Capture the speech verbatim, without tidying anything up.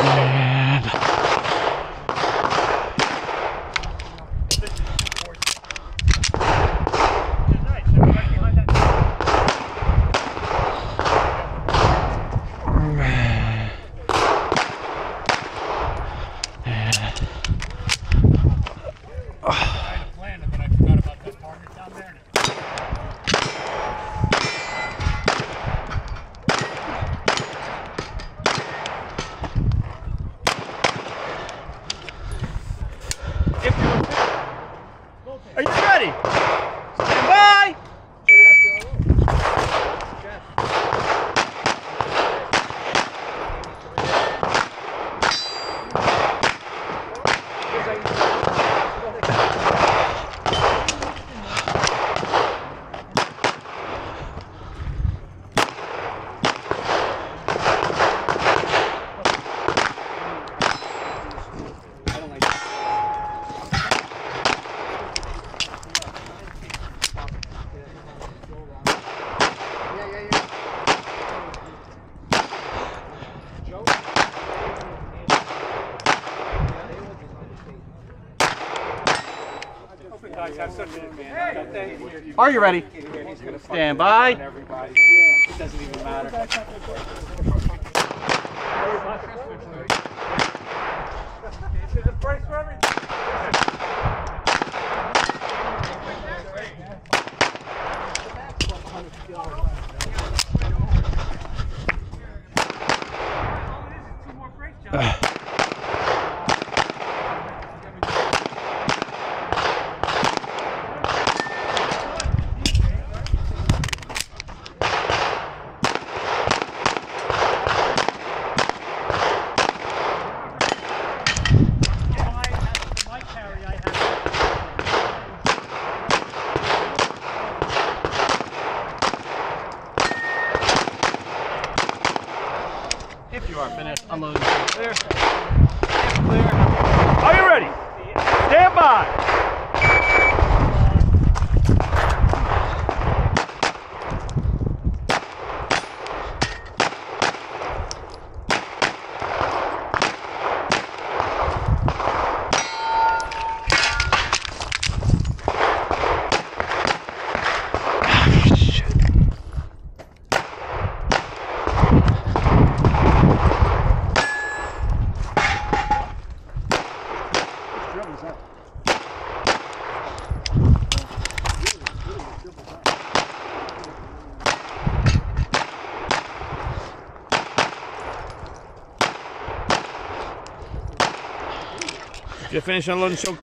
And Are you ready? Stand by! Are you ready? Stand by. It doesn't even matter. There's a price for everything. If you are finished, unloading. Clear. Clear. Are you ready? Stand by. Did you finish unloading?